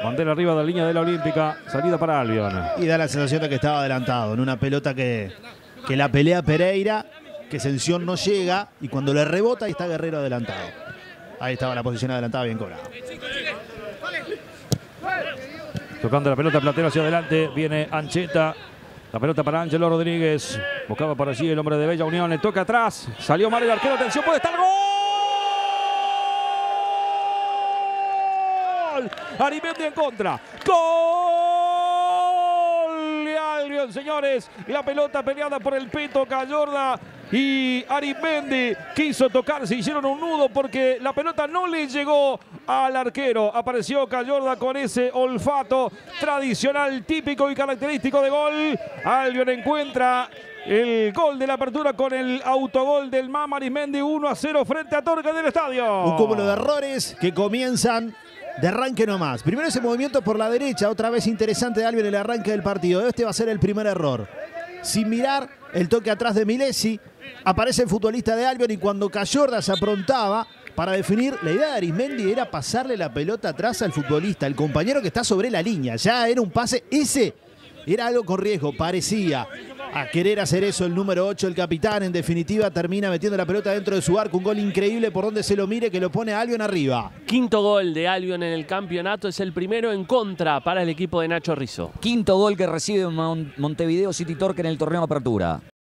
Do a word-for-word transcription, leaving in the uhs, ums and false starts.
Bandera arriba de la línea de la Olímpica. Salida para Albion. Y da la sensación de que estaba adelantado en una pelota que, que la pelea Pereira, que Sensión no llega y cuando le rebota ahí está Guerrero adelantado. Ahí estaba la posición adelantada, bien cobrada. Tocando la pelota Platero hacia adelante. Viene Ancheta. La pelota para Ángelo Rodríguez. Buscaba por allí el hombre de Bella Unión. Le toca atrás. Salió mal el arquero. Atención, puede estar. ¡Gol! Arimendi en contra. ¡Gol! De Albion, señores. La pelota peleada por el Peto Cayorda. Y Arimendi quiso tocarse, hicieron un nudo porque la pelota no le llegó al arquero. Apareció Cayorda con ese olfato tradicional, típico y característico de gol. Albion encuentra el gol de la apertura con el autogol del Mama Arismendi, uno a cero frente a Torque del estadio. Un cúmulo de errores que comienzan de arranque nomás. Primero ese movimiento por la derecha, otra vez interesante de Albion en el arranque del partido. Este va a ser el primer error. Sin mirar el toque atrás de Milesi, aparece el futbolista de Albion y cuando Cayorda se aprontaba para definir, la idea de Arismendi era pasarle la pelota atrás al futbolista, el compañero que está sobre la línea. Ya era un pase, ese era algo con riesgo, parecía a querer hacer eso el número ocho, el capitán. En definitiva termina metiendo la pelota dentro de su arco, un gol increíble por donde se lo mire que lo pone a Albion arriba. Quinto gol de Albion en el campeonato, es el primero en contra para el equipo de Nacho Rizzo. Quinto gol que recibe Mon- Montevideo City Torque en el torneo de apertura.